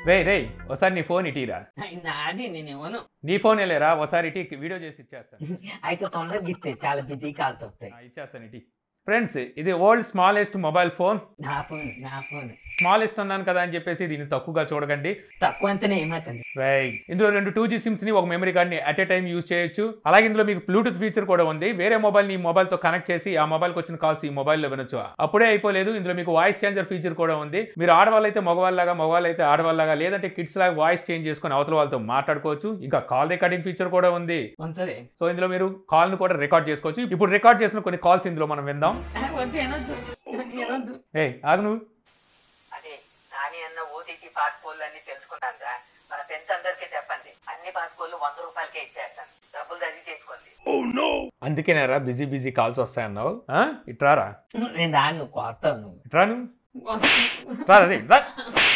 రేయ్ ఒకసారి నీ ఫోన్ ఇటీరా. నాది నేను ఇవ్వను. నీ ఫోన్ లేరా, ఒకసారి ఇటీ వీడియో చేసి ఇచ్చేస్తాను. అయితే తొందరగా ఇస్తే చాలా బిజీ కాల్స్ వస్తాయి. ఇచ్చేస్తాను ఇటీ. ఫ్రెండ్స్ ఇది వరల్డ్ స్మాలెస్ట్ మొబైల్ ఫోన్. నా ఫోన్ స్మాలెస్ట్ అన్నాను కదా అని చెప్పేసి దీన్ని తక్కువగా చూడకండి. తక్కువ అంతనే ఏమాకండి. ఇందులో 2 2G సిమ్స్ ని ఒక మెమరీ కార్డ్ ని అట్ ఏ టైం యూజ్ చేయొచ్చు. అలాగే ఇందులో మీకు బ్లూటూత్ ఫీచర్ కూడా ఉంది. వేరే మొబైల్ ని ఈ మొబైల్ తో కనెక్ట్ చేసి ఆ మొబైల్ కి వచ్చిన కాల్స్ ఈ మొబైల్ లో వినొచ్చు. అప్పుడే అయిపోలేదు, ఇందులో మీకు వాయిస్ చేంజర్ ఫీచర్ కూడా ఉంది. మీరు ఆడవాళ్ళు అయితే మగవాళ్ళలాగా, మగవాళ్ళు అయితే ఆడవాళ్ళలాగా, లేదంటే కిడ్స్ లాగా వాయిస్ చేంజ్ చేసుకుని అవతల వాళ్ళతో మాట్లాడుకోవచ్చు. ఇంకా కాల్ రికార్డింగ్ ఫీచర్ కూడా ఉంది. సో ఇందులో మీరు కాల్ ను కూడా రికార్డ్ చేసుకోవచ్చు. ఇప్పుడు రికార్డ్ చేసిన కొన్ని కాల్స్ ఇందులో మనం విందాం. ఆగు నువ్వు. అదే నాని అన్న ఓటీటీ పాస్పోర్ట్లు అన్ని తెలుసుకున్నాను రా. మన ఫ్రెండ్స్ అందరికీ చెప్పండి, అన్ని పాస్పోర్ట్లు 100 రూపాయలకే ఇచ్చేస్తాను. డబ్బులు రెడీ చేసుకోండి. అందుకేనారా బిజీ కాల్స్ వస్తాయన్నావు. ఇట్రారా, నేను దాన్ని కొత్తాను. ఇట్రా నువ్వు.